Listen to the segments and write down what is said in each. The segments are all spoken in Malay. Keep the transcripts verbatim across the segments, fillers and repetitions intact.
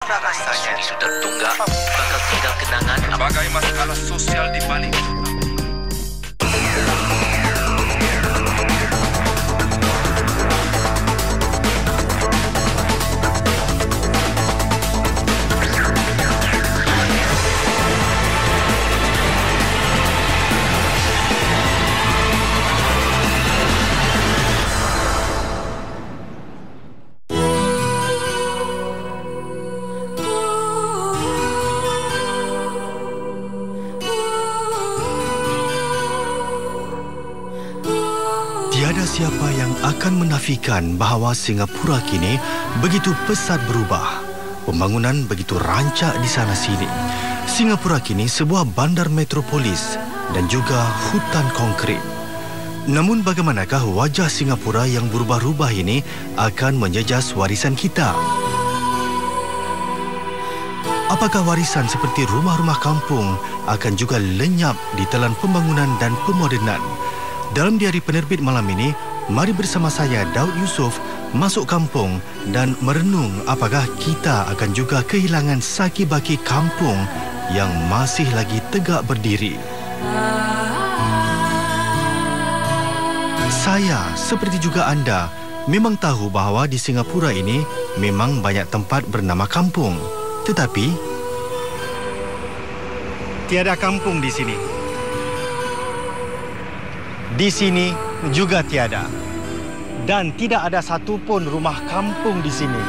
Bagaimana rasanya di sudut tunggak bakal tinggal kenangan sebagai masalah sosial di balik. Tiada siapa yang akan menafikan bahawa Singapura kini begitu pesat berubah. Pembangunan begitu rancak di sana-sini. Singapura kini sebuah bandar metropolis dan juga hutan konkrit. Namun bagaimanakah wajah Singapura yang berubah-ubah ini akan menjejas warisan kita? Apakah warisan seperti rumah-rumah kampung akan juga lenyap di telan pembangunan dan pemodenan? Dalam diari penerbit malam ini, mari bersama saya Daud Yusof masuk kampung dan merenung apakah kita akan juga kehilangan saki-baki kampung yang masih lagi tegak berdiri. Saya, seperti juga anda, memang tahu bahawa di Singapura ini memang banyak tempat bernama kampung. Tetapi tiada kampung di sini. Di sini juga tiada. Dan tidak ada satupun rumah kampung di sini.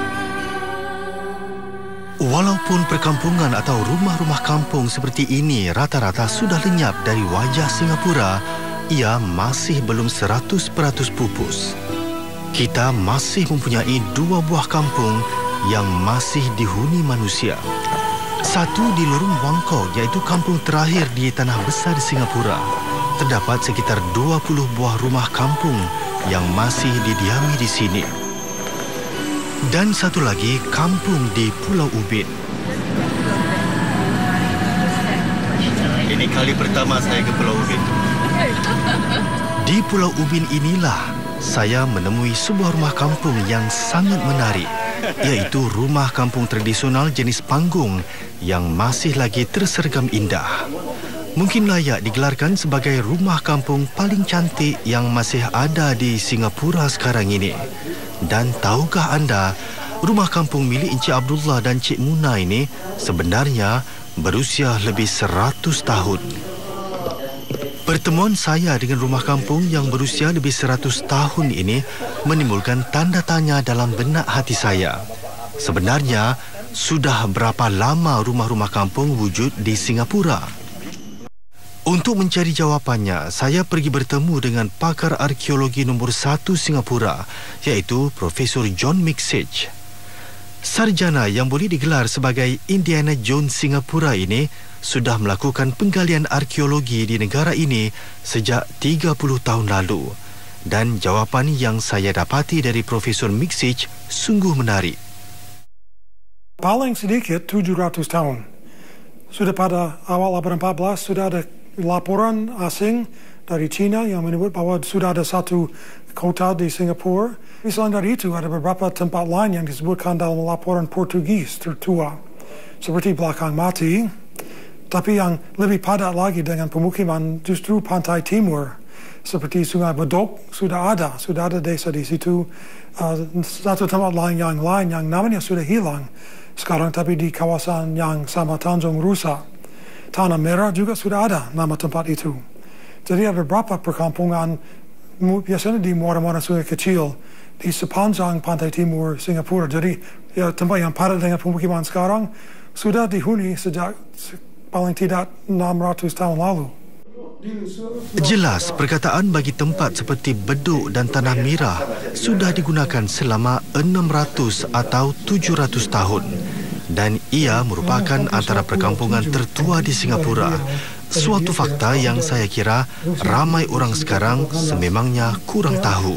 Walaupun perkampungan atau rumah-rumah kampung seperti ini rata-rata sudah lenyap dari wajah Singapura, ia masih belum seratus peratus pupus. Kita masih mempunyai dua buah kampung yang masih dihuni manusia. Satu di Lorong Buangkok, iaitu kampung terakhir di tanah besar di Singapura. Terdapat sekitar dua puluh buah rumah kampung yang masih didiami di sini. Dan satu lagi, kampung di Pulau Ubin. Ini kali pertama saya ke Pulau Ubin. Di Pulau Ubin inilah saya menemui sebuah rumah kampung yang sangat menarik, iaitu rumah kampung tradisional jenis panggung yang masih lagi tersergam indah. Mungkin layak digelarkan sebagai rumah kampung paling cantik yang masih ada di Singapura sekarang ini. Dan tahukah anda, rumah kampung milik Encik Abdullah dan Cik Muna ini sebenarnya berusia lebih seratus tahun. Pertemuan saya dengan rumah kampung yang berusia lebih seratus tahun ini menimbulkan tanda tanya dalam benak hati saya. Sebenarnya, sudah berapa lama rumah-rumah kampung wujud di Singapura? Untuk mencari jawapannya, saya pergi bertemu dengan pakar arkeologi nombor satu Singapura, iaitu Profesor John Miksich. Sarjana yang boleh digelar sebagai Indiana Jones Singapura ini sudah melakukan penggalian arkeologi di negara ini sejak tiga puluh tahun lalu. Dan jawapan yang saya dapati dari Profesor Miksich sungguh menarik. Paling sedikit tujuh ratus tahun. Sudah pada awal abad empat belas sudah ada laporan asing dari China yang menyebut bahawa sudah ada satu kota di Singapura. Selain dari itu, ada beberapa tempat lain yang disebutkan dalam laporan Portugis tertua, seperti Belakang Mati. Tapi yang lebih padat lagi dengan pemukiman justru pantai timur, seperti Sungai Bedok sudah ada, sudah ada desa di situ. Uh, satu tempat lain yang lain yang namanya sudah hilang sekarang, tapi di kawasan yang sama Tanjung Rusak, Tanah Merah juga sudah ada nama tempat itu. Jadi ada beberapa perkampungan, biasanya di muara-muara sungai kecil, di sepanjang pantai timur Singapura. Jadi ya, tempat yang padat dengan pemukiman sekarang sudah dihuni sejak paling tidak enam ratus tahun lalu. Jelas, perkataan bagi tempat seperti Bedok dan Tanah Merah sudah digunakan selama enam ratus atau tujuh ratus tahun. Dan ia merupakan antara perkampungan tertua di Singapura. Suatu fakta yang saya kira ramai orang sekarang sememangnya kurang tahu.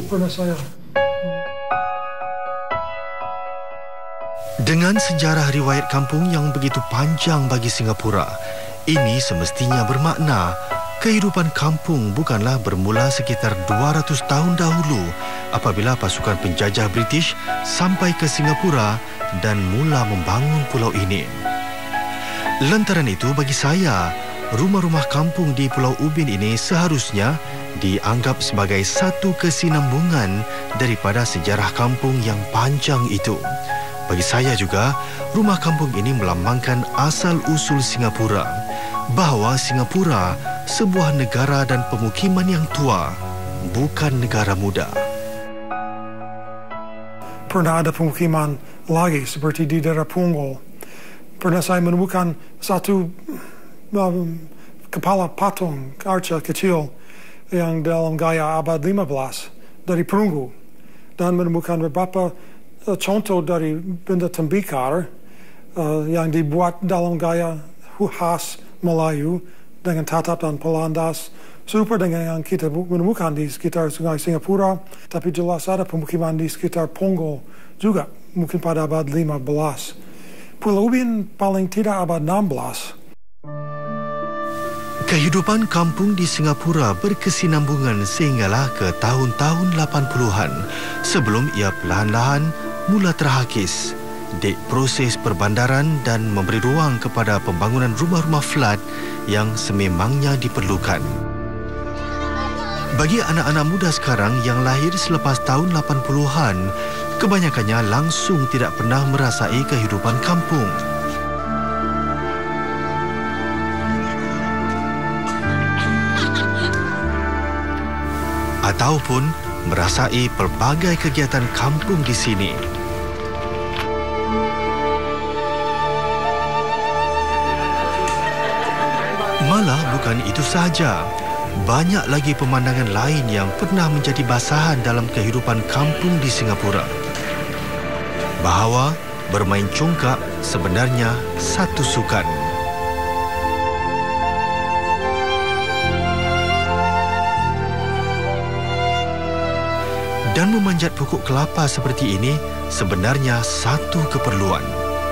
Dengan sejarah riwayat kampung yang begitu panjang bagi Singapura, ini semestinya bermakna kehidupan kampung bukanlah bermula sekitar dua ratus tahun dahulu apabila pasukan penjajah British sampai ke Singapura dan mula membangun pulau ini. Lantaran itu bagi saya, rumah-rumah kampung di Pulau Ubin ini seharusnya dianggap sebagai satu kesinambungan daripada sejarah kampung yang panjang itu. Bagi saya juga, rumah kampung ini melambangkan asal-usul Singapura, bahawa Singapura sebuah negara dan pemukiman yang tua, bukan negara muda. Pernah ada pemukiman lagi seperti di daerah Punggol. Pernah saya menemukan satu um, kepala patung arca kecil yang dalam gaya abad lima belas dari perunggu, dan menemukan beberapa uh, contoh dari benda tembikar uh, yang dibuat dalam gaya khas Melayu dengan tatap dan polandas serupa dengan yang kita menemukan di sekitar Sungai Singapura, tapi jelas ada pemukiman di sekitar Punggol juga, mungkin pada abad lima belas. Pulau Ubin paling tidak abad enam belas. Kehidupan kampung di Singapura berkesinambungan sehinggalah ke tahun-tahun lapan puluhan sebelum ia perlahan-lahan mula terhakis di proses perbandaran dan memberi ruang kepada pembangunan rumah-rumah flat yang sememangnya diperlukan. Bagi anak-anak muda sekarang yang lahir selepas tahun lapan puluhan, kebanyakannya langsung tidak pernah merasai kehidupan kampung. Ataupun merasai pelbagai kegiatan kampung di sini. Malah bukan itu sahaja. Banyak lagi pemandangan lain yang pernah menjadi basahan dalam kehidupan kampung di Singapura. Bahawa bermain congkak sebenarnya satu sukan. Dan memanjat pokok kelapa seperti ini sebenarnya satu keperluan.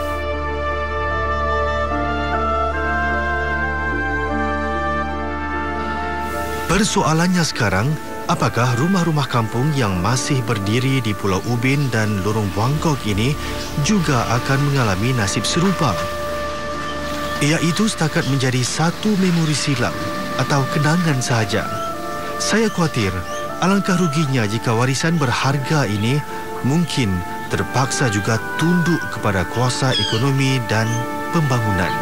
Persoalannya sekarang, apakah rumah-rumah kampung yang masih berdiri di Pulau Ubin dan Lorong Buangkok ini juga akan mengalami nasib serupa? Iaitu setakat menjadi satu memori silam atau kenangan sahaja. Saya khawatir alangkah ruginya jika warisan berharga ini mungkin terpaksa juga tunduk kepada kuasa ekonomi dan pembangunan.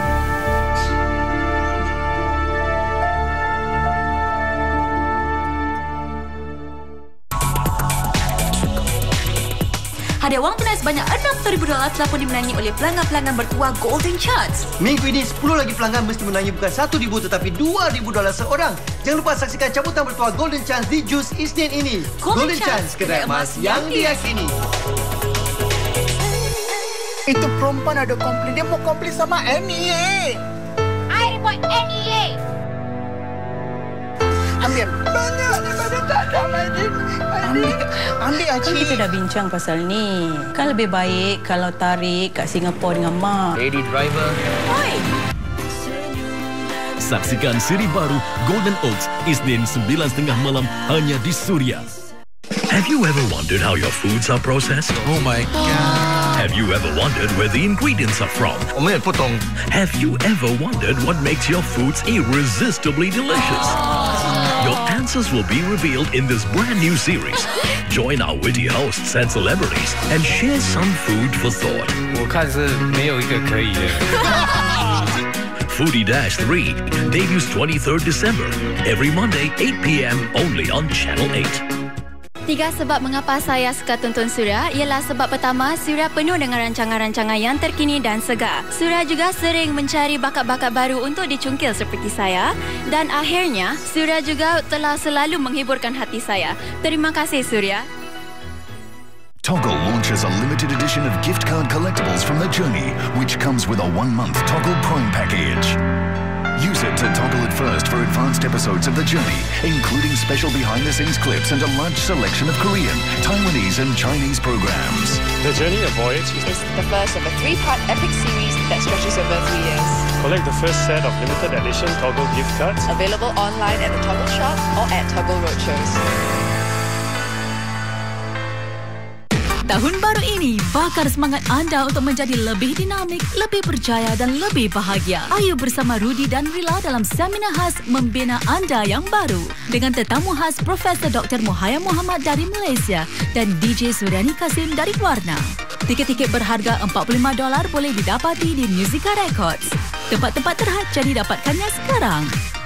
Hadiah wang tunai sebanyak enam puluh ribu dolar telah pun dimenangi oleh pelanggan-pelanggan bertuah Golden Chance. Minggu ini, sepuluh lagi pelanggan mesti menangi bukan satu ribu tetapi dua ribu dolar seorang. Jangan lupa saksikan cabutan bertuah Golden Chance di Jus Isnin ini. Golden, Golden Chance, kedai emas yang diyakini. Itu perempuan ada komplain. Dia mau komplain sama N E A. I report N E A. Ambil. Banyak daripada tak ada, Majid. Ambil, ambil Acik. Kita dah bincang pasal ni. Kan lebih baik kalau tarik kat Singapura dengan Mak. Lady driver. Oi! Saksikan siri baru Golden Oats Isnin sembilan tiga puluh malam hanya di Suria. Have you ever wondered how your foods are processed? Oh my God. Have you ever wondered where the ingredients are from? Omelette potong. Have you ever wondered what makes your foods irresistibly delicious? Your answers will be revealed in this brand new series. Join our witty hosts and celebrities and share some food for thought. 我看是没有一个可以的。 Foodie Dash three debuts twenty-third December. Every Monday, eight p m only on Channel eight. Tiga sebab mengapa saya suka tonton Suria ialah sebab pertama, Suria penuh dengan rancangan-rancangan yang terkini dan segar. Suria juga sering mencari bakat-bakat baru untuk dicungkil seperti saya. Dan akhirnya, Suria juga telah selalu menghiburkan hati saya. Terima kasih, Suria. Toggle launches a limited edition of gift card collectibles from The Journey, which comes with a one-month Toggle Prime package. Use it to toggle it first for advanced episodes of The Journey, including special behind-the-scenes clips and a large selection of Korean, Taiwanese and Chinese programs. The Journey, a Voyage is the first of a three-part epic series that stretches over three years. Collect the first set of limited edition Toggle gift cards. Available online at the Toggle shop or at Toggle Roadshows. Tahun baru ini, bakar semangat anda untuk menjadi lebih dinamik, lebih berjaya dan lebih bahagia. Ayo bersama Rudy dan Rila dalam seminar khas Membina Anda yang Baru dengan tetamu khas Profesor Doktor Muhayyam Muhammad dari Malaysia dan D J Suryani Kasim dari Warna. Tiket-tiket berharga empat puluh lima dolar boleh didapati di Musica Records. Tempat-tempat terhad, jadi dapatkannya sekarang.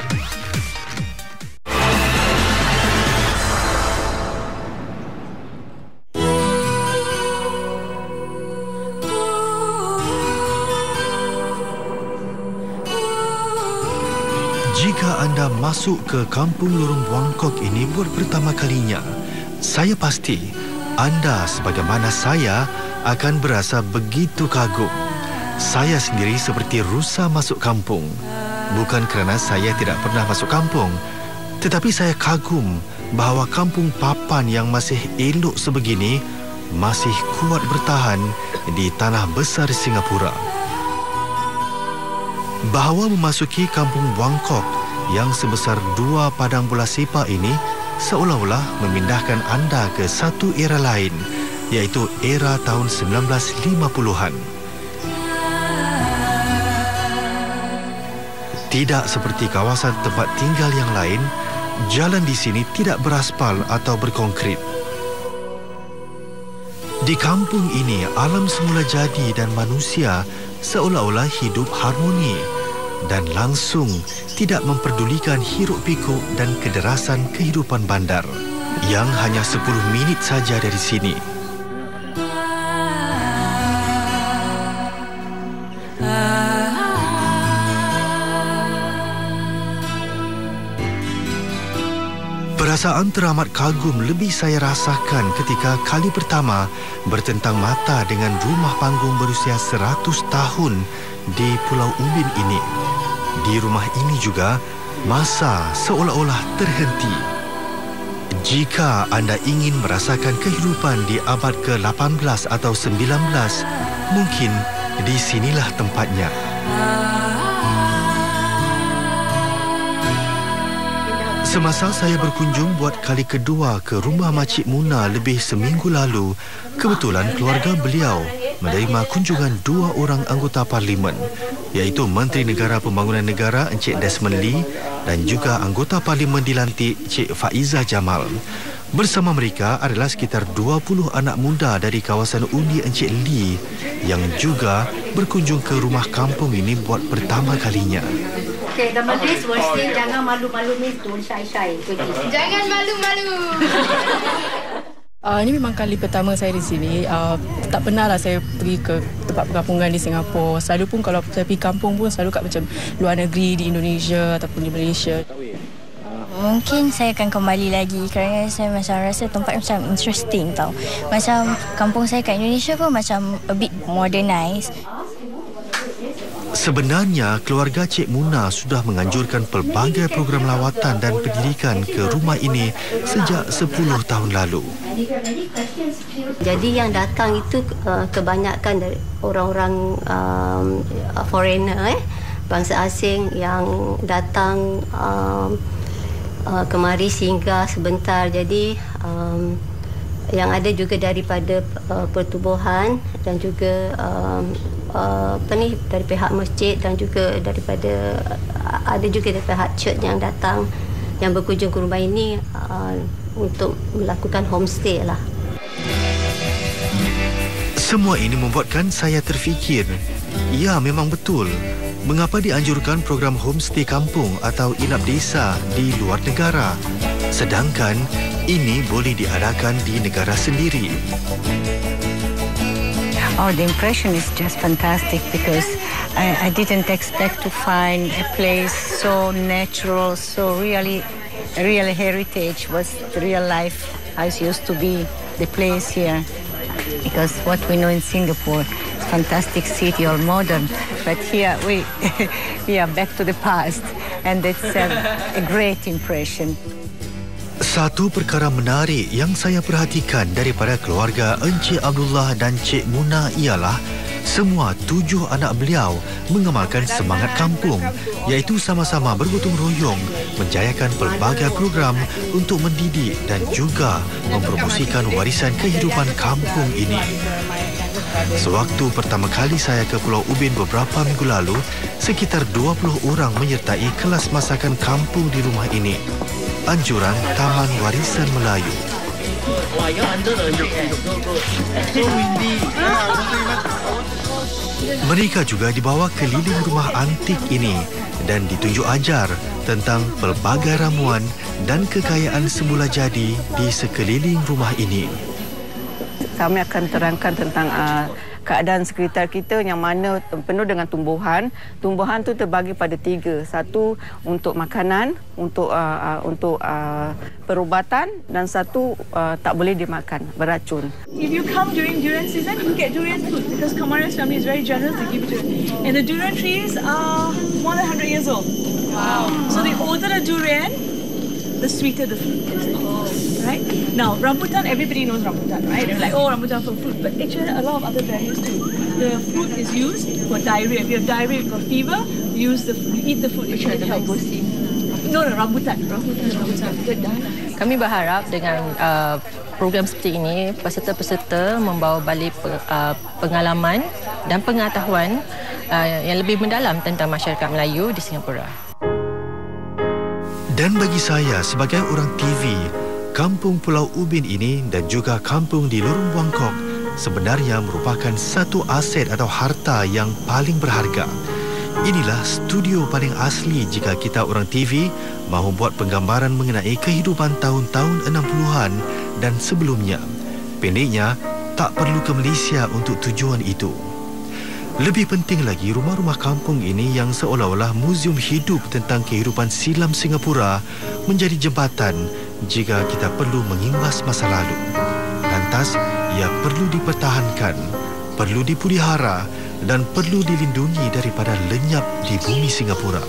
Jika anda masuk ke kampung lorong Buangkok ini buat pertama kalinya, saya pasti anda sebagaimana saya akan berasa begitu kagum. Saya sendiri seperti rusa masuk kampung. Bukan kerana saya tidak pernah masuk kampung, tetapi saya kagum bahawa kampung papan yang masih elok sebegini masih kuat bertahan di tanah besar Singapura. Bahawa memasuki kampung Buangkok yang sebesar dua padang bola sepak ini seolah-olah memindahkan anda ke satu era lain, iaitu era tahun sembilan belas lima puluhan. Tidak seperti kawasan tempat tinggal yang lain, jalan di sini tidak beraspal atau berkonkrit. Di kampung ini, alam semula jadi dan manusia seolah-olah hidup harmoni dan langsung tidak memperdulikan hiruk-pikuk dan kederasan kehidupan bandar yang hanya sepuluh minit saja dari sini. Perasaan teramat kagum lebih saya rasakan ketika kali pertama bertentang mata dengan rumah panggung berusia seratus tahun di Pulau Ubin ini. Di rumah ini juga, masa seolah-olah terhenti. Jika anda ingin merasakan kehidupan di abad ke lapan belas atau sembilan belas, mungkin di sinilah tempatnya. Semasa saya berkunjung buat kali kedua ke rumah Makcik Muna lebih seminggu lalu, kebetulan keluarga beliau menerima kunjungan dua orang anggota parlimen, iaitu Menteri Negara Pembangunan Negara Encik Desmond Lee dan juga anggota parlimen dilantik Cik Faiza Jamal. Bersama mereka adalah sekitar dua puluh anak muda dari kawasan undi Encik Lee yang juga berkunjung ke rumah kampung ini buat pertama kalinya. Okay, the majlis will say jangan malu-malu itu, syai-syai. Jangan malu-malu. Uh, ini memang kali pertama saya di sini. Uh, tak pernahlah saya pergi ke tempat perkampungan di Singapura. Selalu pun kalau saya pergi kampung pun selalu kat macam luar negeri, di Indonesia ataupun di Malaysia. Mungkin saya akan kembali lagi kerana saya macam rasa tempat macam interesting tau. Macam kampung saya kat Indonesia pun macam a bit modernized. Sebenarnya, keluarga Cik Muna sudah menganjurkan pelbagai program lawatan dan pendidikan ke rumah ini sejak sepuluh tahun lalu. Jadi yang datang itu uh, kebanyakan dari orang-orang um, foreigner, eh, bangsa asing yang datang um, uh, kemari singgah sebentar. Jadi um, yang ada juga daripada uh, pertubuhan dan juga um, uh, apa ni, dari pihak masjid dan juga daripada uh, ada juga dari pihak church yang datang yang berkunjung ke rumah ini uh, untuk melakukan homestay lah. Semua ini membuatkan saya terfikir, ya memang betul, mengapa dianjurkan program homestay kampung atau inap desa di luar negara, sedangkan ini boleh diadakan di negara sendiri. Oh, the impression is just fantastic because I, I didn't expect to find a place so natural, so really, real heritage was the real life as used to be the place here. Because what we know in Singapore, fantastic city or modern, but here we we are back to the past, and it's a, a great impression. Satu perkara menarik yang saya perhatikan daripada keluarga Encik Abdullah dan Cik Muna ialah semua tujuh anak beliau mengamalkan semangat kampung, iaitu sama-sama bergotong royong menjayakan pelbagai program untuk mendidik dan juga mempromosikan warisan kehidupan kampung ini. Sewaktu pertama kali saya ke Pulau Ubin beberapa minggu lalu, sekitar dua puluh orang menyertai kelas masakan kampung di rumah ini. Anjuran Taman Warisan Melayu. Mereka juga dibawa keliling rumah antik ini dan ditunjuk ajar tentang pelbagai ramuan dan kekayaan semula jadi di sekeliling rumah ini. Kami akan terangkan tentang uh, keadaan sekitar kita yang mana penuh dengan tumbuhan. Tumbuhan tu terbagi pada tiga. Satu untuk makanan, untuk uh, uh, untuk uh, perubatan, dan satu uh, tak boleh dimakan, beracun. If you come during durian season, you get durian fruit because Kamara's family is very generous to give durian. And the durian trees are more than one hundred years old. Wow. So the older the durian, the sweeter the fruit is. Right? Now, rambutan, everybody knows rambutan, right? They're like, oh, rambutan for fruit. But actually, a lot of other berries too. The fruit is used for diarrhea. If you have diarrhea, you've got fever, you use the you eat the fruit. It actually helps. No, no, rambutan. Rambutan, rambutan. Kami berharap dengan uh, program seperti ini, peserta-peserta membawa balik uh, pengalaman dan pengetahuan uh, yang lebih mendalam tentang masyarakat Melayu di Singapura. Dan bagi saya sebagai orang T V, Kampung Pulau Ubin ini dan juga kampung di Lorong Buangkok sebenarnya merupakan satu aset atau harta yang paling berharga. Inilah studio paling asli jika kita orang T V mahu buat penggambaran mengenai kehidupan tahun-tahun enam puluhan dan sebelumnya. Pendeknya, tak perlu ke Malaysia untuk tujuan itu. Lebih penting lagi, rumah-rumah kampung ini yang seolah-olah muzium hidup tentang kehidupan silam Singapura menjadi jembatan jika kita perlu mengimbas masa lalu. Lantas, ia perlu dipertahankan, perlu dipelihara dan perlu dilindungi daripada lenyap di bumi Singapura.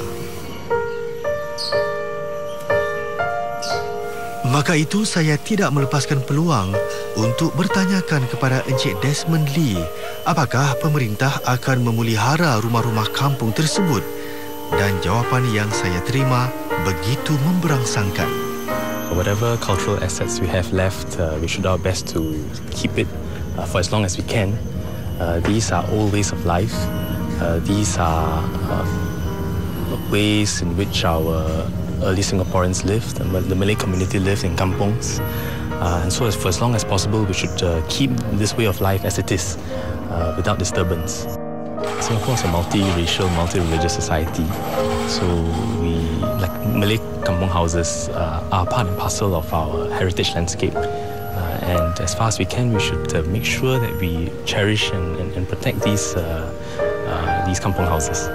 Maka itu saya tidak melepaskan peluang untuk bertanyakan kepada Encik Desmond Lee apakah pemerintah akan memelihara rumah-rumah kampung tersebut, dan jawapan yang saya terima begitu memberangsangkan. Whatever cultural assets we have left, uh, we should do our best to keep it uh, for as long as we can. Uh, these are old ways of life. Uh, these are uh, ways in which our early Singaporeans lived, the Malay community lived in kampungs. Uh, and so as, for as long as possible, we should uh, keep this way of life as it is, uh, without disturbance. Singapore is a multi-racial, multi-religious society. So we, like Malay kampung houses, uh, are part and parcel of our heritage landscape. Uh, and as far as we can, we should uh, make sure that we cherish and, and, and protect these, uh, uh, these kampung houses.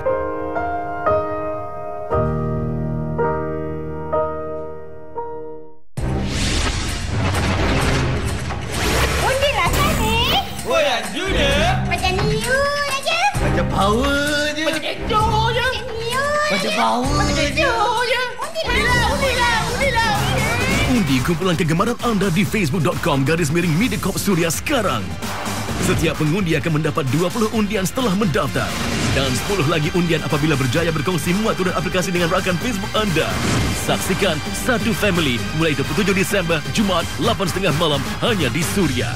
Power je. Macam kecoh je. Macam power Macam kecoh je. Undilah, undilah, undilah. Undi kumpulan kegemaran anda di facebook.com garis miring Mediacorp Suria sekarang. Setiap pengundi akan mendapat dua puluh undian setelah mendaftar. Dan sepuluh lagi undian apabila berjaya berkongsi muat turun aplikasi dengan rakan Facebook anda. Saksikan Satu Family mulai dua puluh tujuh Disember, Jumaat lapan tiga puluh malam hanya di Suria.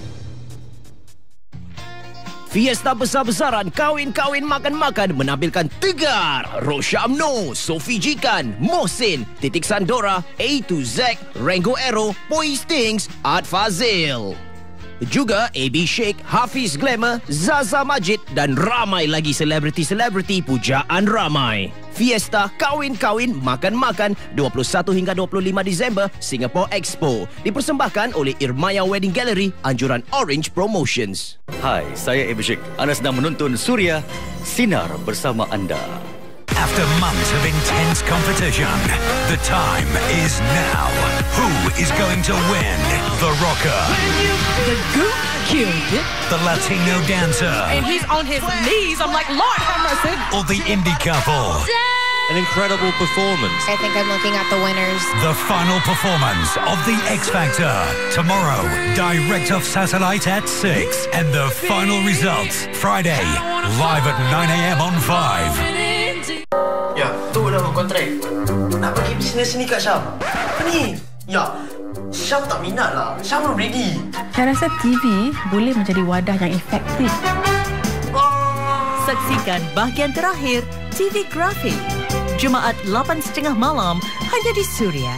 Fiesta besar-besaran kawin-kawin makan-makan menampilkan Tegar, Roshamno, Sophie Jikan, Mohsin, Titik Sandora, A to Z, Rango Aero, Poi Stings, Art Fazil. Juga A B Sheikh, Hafiz Glamour, Zaza Majid dan ramai lagi selebriti-selebriti pujaan ramai. Fiesta Kawin-Kawin Makan-Makan dua puluh satu hingga dua puluh lima Disember Singapore Expo dipersembahkan oleh Irmaya Wedding Gallery, anjuran Orange Promotions. Hai, saya A B Sheikh. Anda sedang menonton Suria, Sinar bersama anda. After months of intense competition, the time is now. Who is going to win? The rocker, The Goop killed it. the Latino dancer, And he's on his knees. I'm like, Lord have mercy. or the indie couple? Dad! an incredible performance. I think I'm looking at the winners. The final performance of The X Factor. Tomorrow, direct off satellite at six. And the final results, Friday, live at nine a m on five. Ya, tu dah kontrak. Nak bagi bisnes ni kat Syam. Apa ni? Ya, Syam tak minat lah. Syam belum ready. Saya rasa T V boleh menjadi wadah yang efektif. Saksikan bahagian terakhir T V Grafik. Jumaat lapan tiga puluh malam hanya di Suria.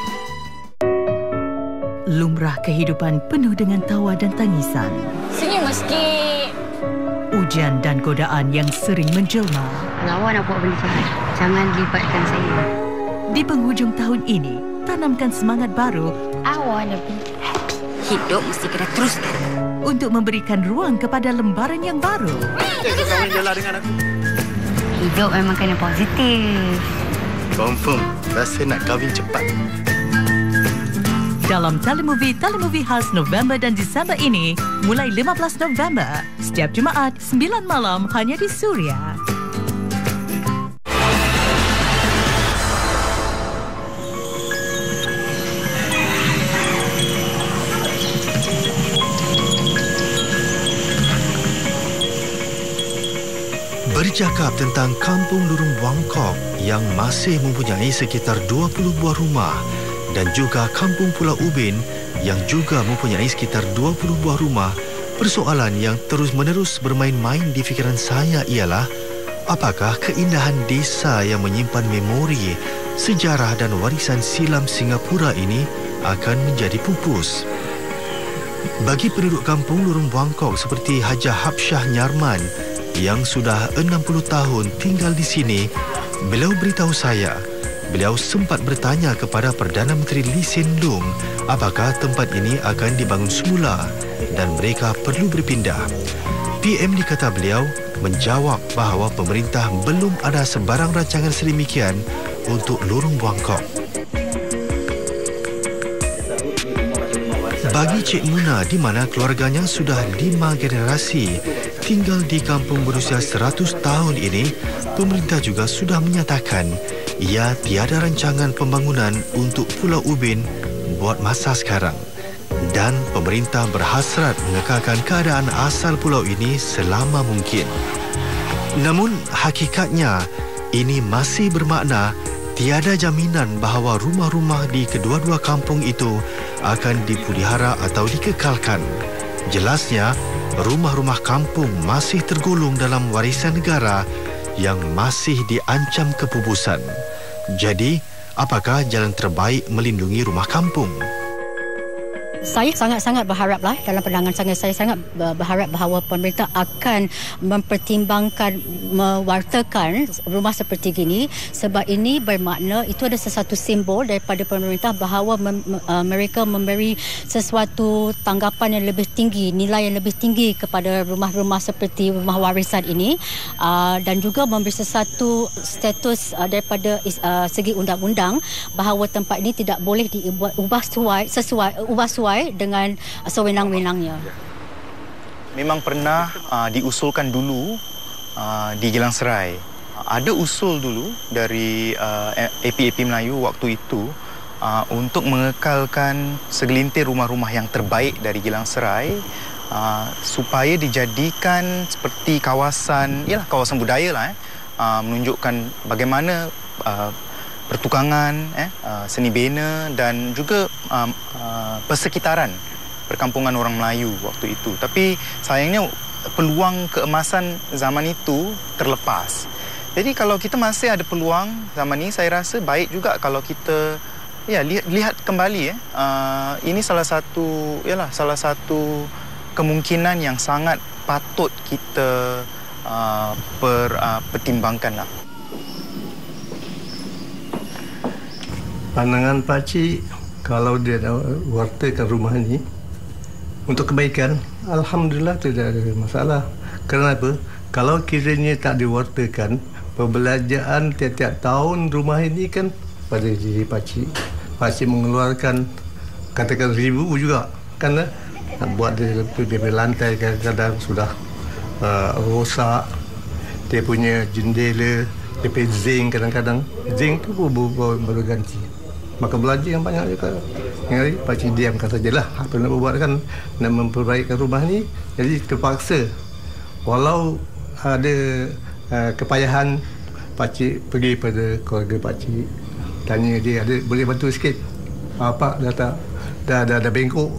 Lumrah kehidupan penuh dengan tawa dan tangisan. Senyum sikit. Ujian dan godaan yang sering menjelma. Awak nak buat benda jahat, jangan libatkan saya. Di penghujung tahun ini, tanamkan semangat baru. I wanna be happy. Hidup mesti kena teruskan. Untuk memberikan ruang kepada lembaran yang baru. Kita kahwin je lah dengan aku. Hidup memang kena positif. Confirm, rasa nak kahwin cepat. Dalam telemovie telemovie khas November dan Disember ini, mulai lima belas November, setiap Jumaat sembilan malam hanya di Suria. Bercakap tentang Kampung Lorong Buangkok yang masih mempunyai sekitar dua puluh buah rumah dan juga Kampung Pulau Ubin yang juga mempunyai sekitar dua puluh buah rumah, persoalan yang terus-menerus bermain-main di fikiran saya ialah apakah keindahan desa yang menyimpan memori, sejarah dan warisan silam Singapura ini akan menjadi pupus. Bagi penduduk Kampung Lorong Buangkok seperti Hajah Habsyah Nyarman yang sudah enam puluh tahun tinggal di sini, beliau beritahu saya, beliau sempat bertanya kepada Perdana Menteri Lee Hsien Loong apakah tempat ini akan dibangun semula dan mereka perlu berpindah. P M Lee kata beliau menjawab bahawa pemerintah belum ada sebarang rancangan sedemikian untuk Lorong Buangkok. Bagi Cik Muna di mana keluarganya sudah lima generasi tinggal di kampung berusia seratus tahun ini, pemerintah juga sudah menyatakan ia tiada rancangan pembangunan untuk Pulau Ubin buat masa sekarang. Dan pemerintah berhasrat mengekalkan keadaan asal pulau ini selama mungkin. Namun hakikatnya ini masih bermakna tiada jaminan bahawa rumah-rumah di kedua-dua kampung itu akan dipelihara atau dikekalkan. Jelasnya, rumah-rumah kampung masih tergolong dalam warisan negara yang masih diancam kepupusan. Jadi, apakah jalan terbaik melindungi rumah kampung? Saya sangat-sangat berharaplah, dalam pandangan saya, saya sangat berharap bahawa pemerintah akan mempertimbangkan mewartakan rumah seperti ini, sebab ini bermakna itu ada sesuatu simbol daripada pemerintah bahawa mem, uh, mereka memberi sesuatu tanggapan yang lebih tinggi, nilai yang lebih tinggi kepada rumah-rumah seperti rumah warisan ini, uh, dan juga memberi sesuatu status uh, daripada uh, segi undang-undang bahawa tempat ini tidak boleh diubah sesuai, sesuai ubah sesuai dengan sewenang-wenangnya. Memang pernah uh, diusulkan dulu uh, di Geylang Serai. Uh, ada usul dulu dari uh, A P A P Melayu waktu itu uh, untuk mengekalkan segelintir rumah-rumah yang terbaik dari Geylang Serai uh, supaya dijadikan seperti kawasan, yalah kawasan budaya lah, eh, uh, menunjukkan bagaimana uh, pertukangan, eh, uh, seni bena dan juga uh, uh, persekitaran perkampungan orang Melayu waktu itu. Tapi sayangnya peluang keemasan zaman itu terlepas. Jadi kalau kita masih ada peluang zaman ini, saya rasa baik juga kalau kita ya lihat, lihat kembali. Eh. Uh, ini salah satu, yalah, salah satu kemungkinan yang sangat patut kita uh, per, uh, pertimbangkan lah. Pandangan pakcik, kalau dia wartakan rumah ini untuk kebaikan, alhamdulillah tidak ada masalah. Kenapa? Kalau kiranya tak diwartakan, perbelanjaan tiap-tiap tahun rumah ini kan pada diri pakcik. Pakcik mengeluarkan katakan ribu juga, kan? Nak buat dia lebih lantai kadang-kadang sudah uh, rosak, dia punya jendela D P zinc kadang-kadang. Zinc tu pun baru, baru ganti. Maka belanja yang banyak juga. Yang hari pakcik diamkan sajalah. Apa nak buat kan, nak memperbaikkan rumah ni. Jadi terpaksa. Walau ada uh, kepayahan, pakcik pergi pada keluarga pakcik. Tanya dia, ada boleh bantu sikit? Ah, Pak dah tak, dah, dah, dah bengkok.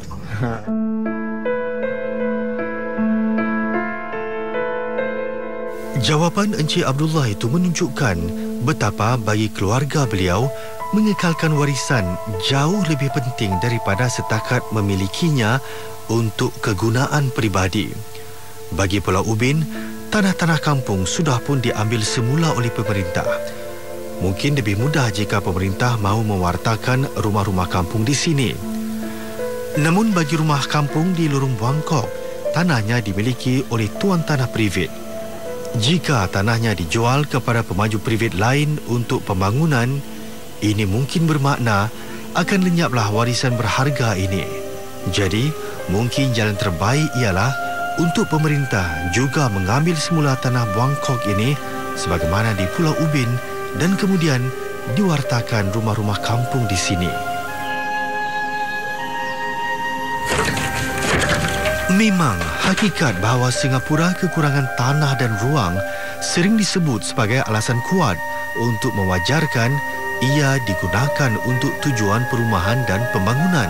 Jawapan Encik Abdullah itu menunjukkan betapa bagi keluarga beliau mengekalkan warisan jauh lebih penting daripada setakat memilikinya untuk kegunaan peribadi. Bagi Pulau Ubin, tanah-tanah kampung sudah pun diambil semula oleh pemerintah. Mungkin lebih mudah jika pemerintah mahu mewartakan rumah-rumah kampung di sini. Namun bagi rumah kampung di Lorong Buangkok, tanahnya dimiliki oleh tuan tanah privat. Jika tanahnya dijual kepada pemaju privat lain untuk pembangunan, ini mungkin bermakna akan lenyaplah warisan berharga ini. Jadi, mungkin jalan terbaik ialah untuk pemerintah juga mengambil semula tanah Buangkok ini sebagaimana di Pulau Ubin dan kemudian diwartakan rumah-rumah kampung di sini. Memang hakikat bahawa Singapura kekurangan tanah dan ruang sering disebut sebagai alasan kuat untuk mewajarkan ia digunakan untuk tujuan perumahan dan pembangunan.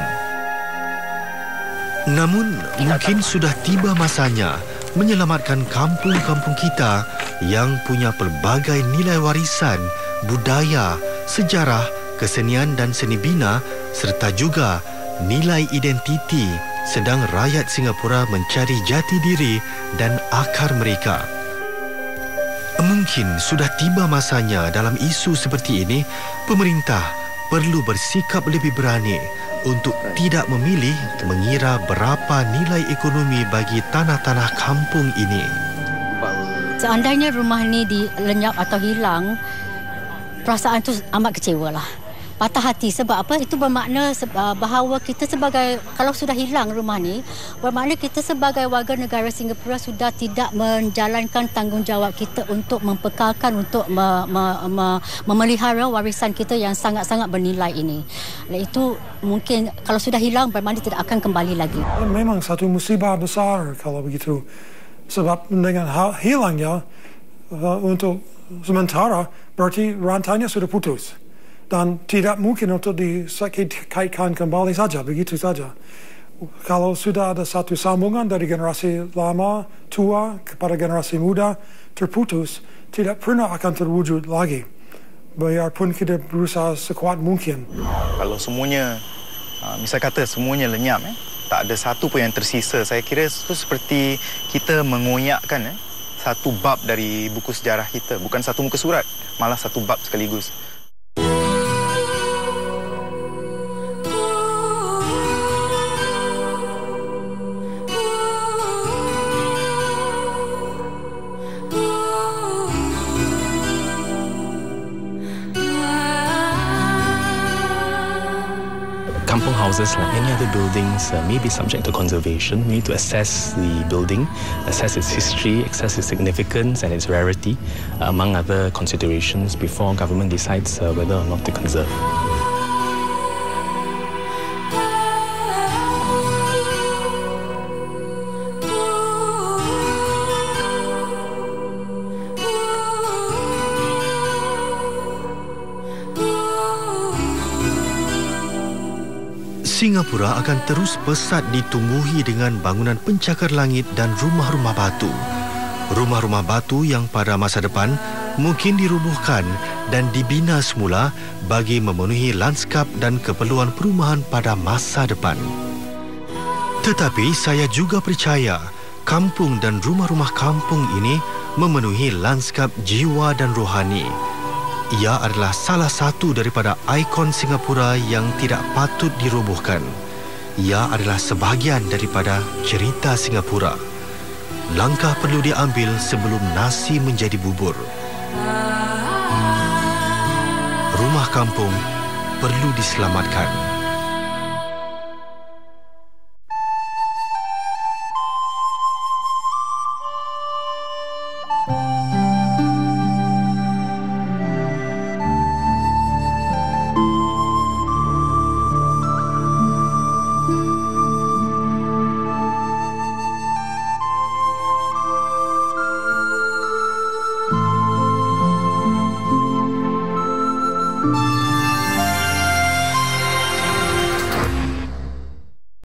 Namun, mungkin sudah tiba masanya menyelamatkan kampung-kampung kita yang punya pelbagai nilai warisan, budaya, sejarah, kesenian dan seni bina serta juga nilai identiti sedang rakyat Singapura mencari jati diri dan akar mereka. Mungkin sudah tiba masanya dalam isu seperti ini, pemerintah perlu bersikap lebih berani untuk tidak memilih mengira berapa nilai ekonomi bagi tanah-tanah kampung ini. Seandainya rumah ni dilenyap atau hilang, perasaan tu amat kecewa lah. Patah hati. Sebab apa? Itu bermakna bahawa kita sebagai, kalau sudah hilang rumah ni, bermakna kita sebagai warga negara Singapura sudah tidak menjalankan tanggungjawab kita untuk mempekalkan, untuk me, me, me, memelihara warisan kita yang sangat-sangat bernilai ini. Itu mungkin kalau sudah hilang bermakna tidak akan kembali lagi. Memang satu musibah besar kalau begitu. Sebab dengan hilangnya uh, untuk sementara berarti rantainya sudah putus. Dan tidak mungkin untuk dikaitkan kembali saja, begitu saja. Kalau sudah ada satu sambungan dari generasi lama, tua, kepada generasi muda, terputus, tidak pernah akan terwujud lagi. Biarpun kita berusaha sekuat mungkin. Kalau semuanya, misal kata semuanya lenyap, eh, tak ada satu pun yang tersisa, saya kira itu seperti kita mengoyakkan eh, satu bab dari buku sejarah kita. Bukan satu muka surat, malah satu bab sekaligus. Kampung houses, like any other buildings, uh, may be subject to conservation. We need to assess the building, assess its history, assess its significance and its rarity, uh, among other considerations, before government decides uh, whether or not to conserve. Singapura akan terus pesat ditumbuhi dengan bangunan pencakar langit dan rumah-rumah batu. Rumah-rumah batu yang pada masa depan mungkin dirubuhkan dan dibina semula bagi memenuhi lanskap dan keperluan perumahan pada masa depan. Tetapi saya juga percaya kampung dan rumah-rumah kampung ini memenuhi lanskap jiwa dan rohani. Ia adalah salah satu daripada ikon Singapura yang tidak patut dirobohkan. Ia adalah sebahagian daripada cerita Singapura. Langkah perlu diambil sebelum nasi menjadi bubur. Rumah kampung perlu diselamatkan.